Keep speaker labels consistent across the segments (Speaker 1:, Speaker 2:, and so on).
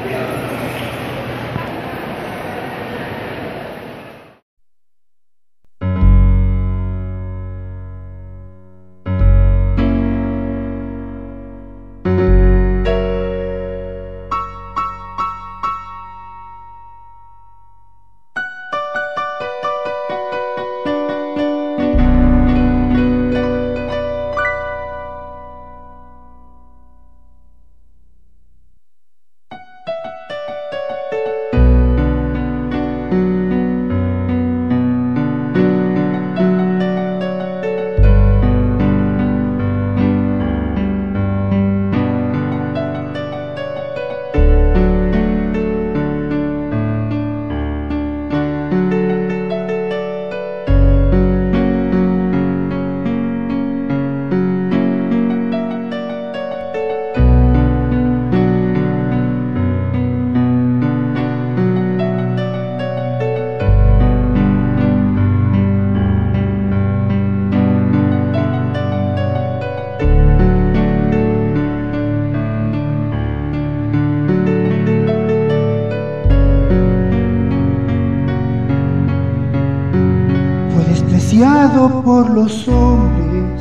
Speaker 1: Por los hombres,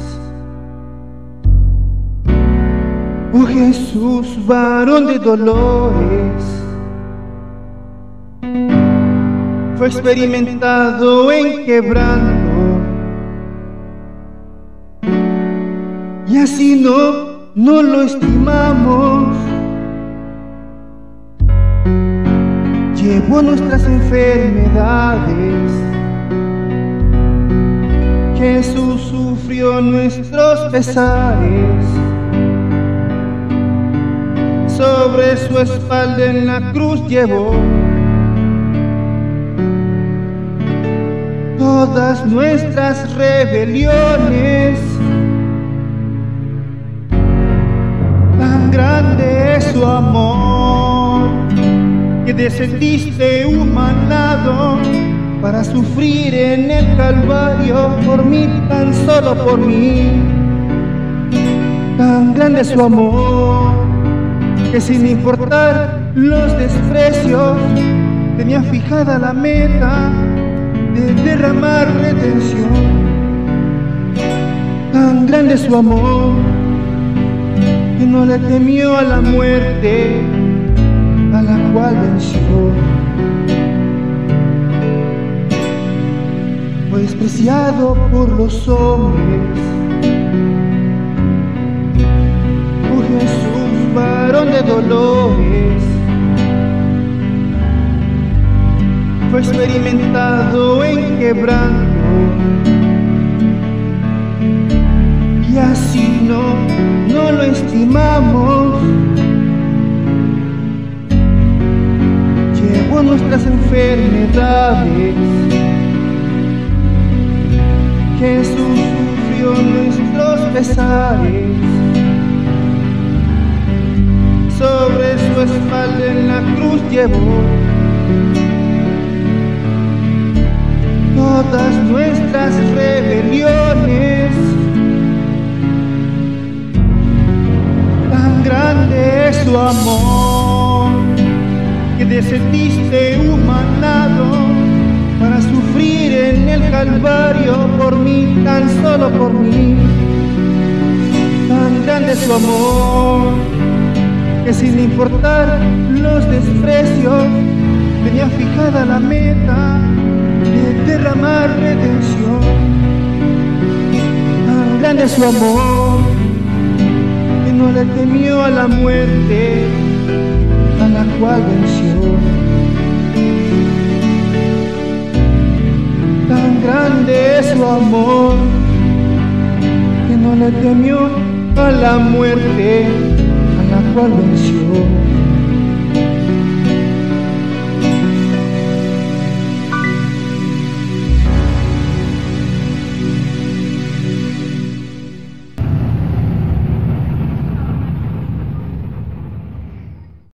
Speaker 1: oh Jesús, varón de dolores, fue experimentado en quebranto, y así no lo estimamos. Llevó nuestras enfermedades, Jesús sufrió nuestros pesares, sobre su espalda en la cruz llevó todas nuestras rebeliones. Tan grande es su amor, que descendiste humanado para sufrir en el Calvario por mí, tan solo por mí. Tan grande es su amor, que sin importar los desprecios, tenía fijada la meta de derramar redención. Tan grande es su amor, que no le temió a la muerte, a la cual venció. Fue despreciado por los hombres, oh Jesús, varón de dolores, fue experimentado en quebranto, y así no lo estimamos. Llevó nuestras enfermedades, Jesús sufrió nuestros pesares, sobre su espalda en la cruz llevó todas nuestras rebeliones. Tan grande es su amor, que descendiste humanado para sufrir en el Calvario por mí, tan solo por mí. Tan grande es su amor, que sin importar los desprecios, tenía fijada la meta de derramar redención. Tan grande es su amor, que no le temió a la muerte, a la cual venció. Tan grande es su amor, que no le temió a la muerte, a la cual venció.